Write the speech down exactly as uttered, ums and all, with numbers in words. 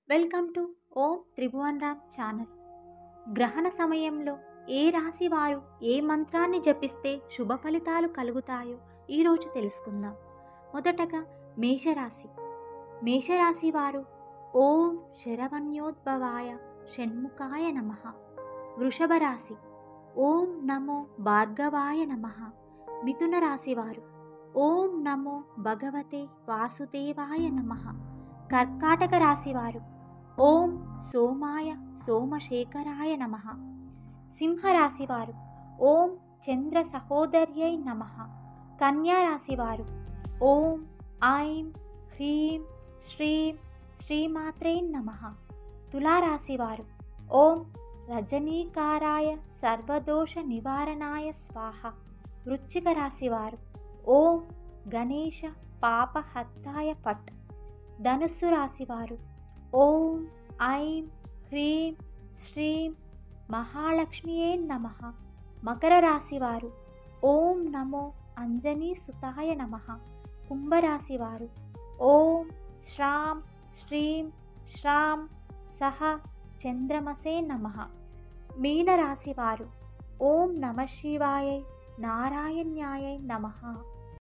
Welcome to Om Tribhuvan Ram channel. గ్రహణ సమయంలో ఏ రాశి వారు ఏ మంత్రాన్ని జపిస్తే శుభ ఫలితాలు కలుగుతాయో ఈరోజు తెలుసుకుందాం. మొదటగా మేషరాశి. మేషరాశి వారు ఓం శరవణ్యోద్భవాయ షణ్ముఖాయ నమః. వృషభ రాశి ఓం నమో భార్గవాయ నమః. మిథున రాశి వారు ఓం నమో భగవతే వాసుదేవాయ నమః. కర్కాటక రాశి వారు ఓం సోమాయ సోమశేఖరాయ నమః. సింహరాశి వారు ఓం చంద్ర సహోదర్యై నమః. కన్యా రాశి వారు ఓం ఐం హ్రీం శ్రీం శ్రీమాత్రే నమః. తులారాశి వారు ఓం రజనీకారాయ సర్వదోష నివారణాయ స్వాహ. వృశ్చిక రాశి వారు ఓం గణేశ పాపహత్తాయ ఫట్. ధనుస్సు రాశి వారు ఓం ఐం హ్రీం శ్రీం మహాలక్ష్మియే నమః. మకర రాశి వారు ఓం నమో అంజనీ సుతాయ నమః. కుంభరాశి వారు ఓం శ్రాం శ్రీం శ్రాం సహ చంద్రమసే నమః. మీనరాశి వారు ఓం నమః శివాయ నారాయణ్యాయ నమః.